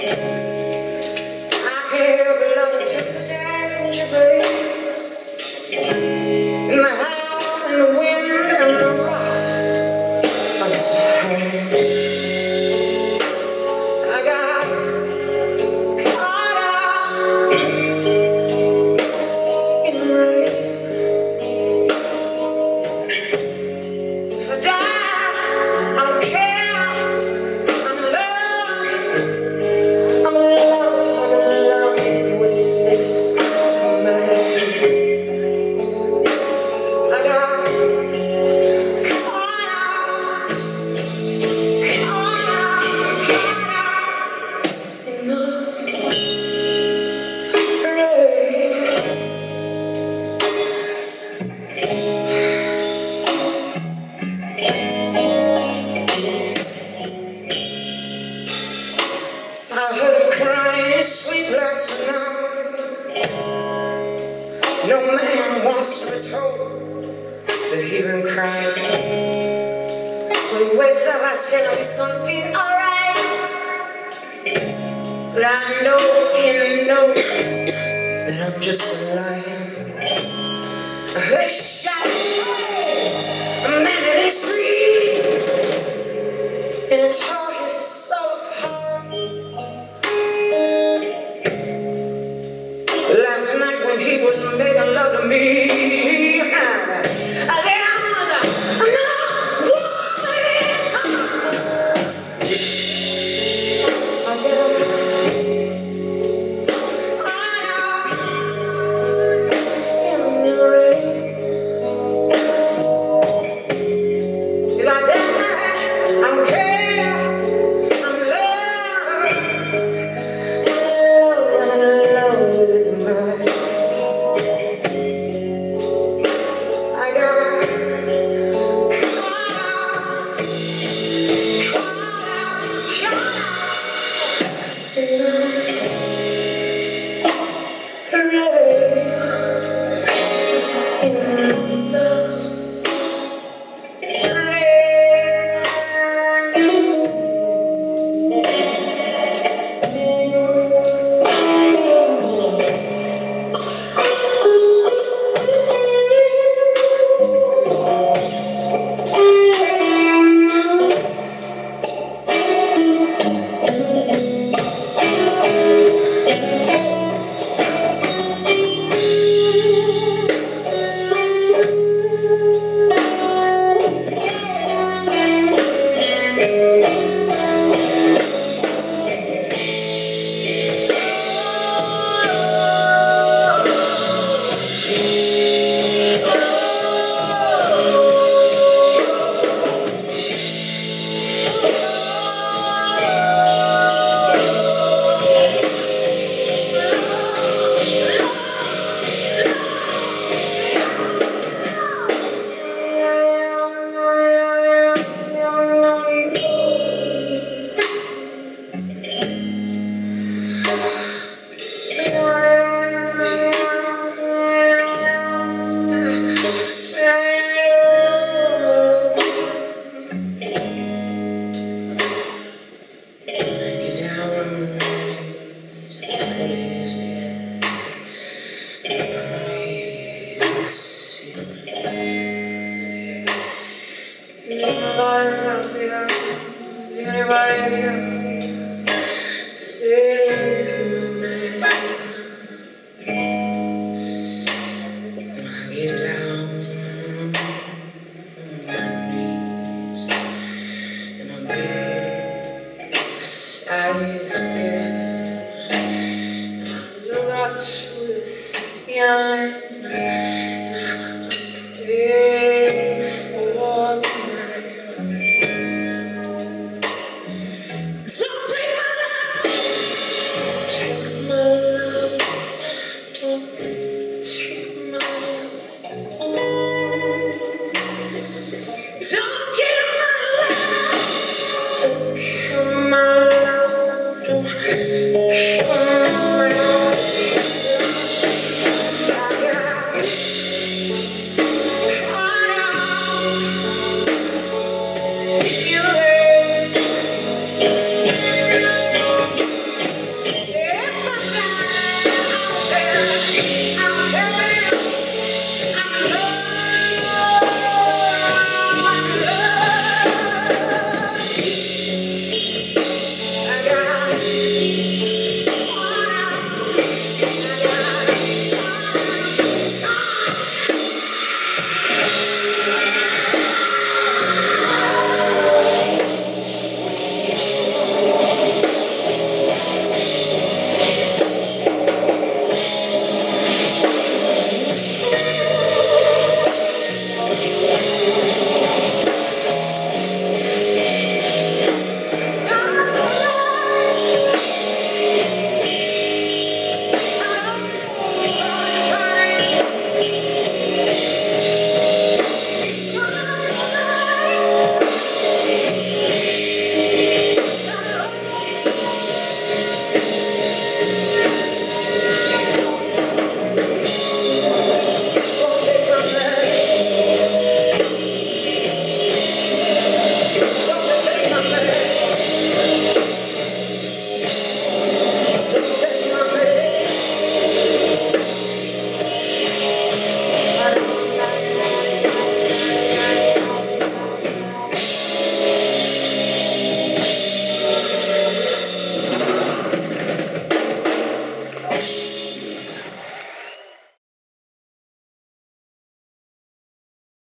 I can't help but love to chase the danger, babe. In the howl and the wind and the rough of the storm, I got caught up in the rain. If I die, I don't care. I'm in love. I'm in love with this man. I got caught up in the rain. I heard him crying sleep last night. No man wants to be told to hear him crying. When he wakes up, I tell him he's gonna be alright. But I know he knows that I'm just a lion. I heard a shot, a man in his sleep, and it tore his soul apart. Last night when he was making love to me, I lay another war in his heart. I got in the rain. If I die, I don't care. I'm in love with this man. I got caught in the rain. In the anybody's out there, anybody's out there, save me, man. And I get down on my knees, and I beg beside his bed, and I look up to the ceiling.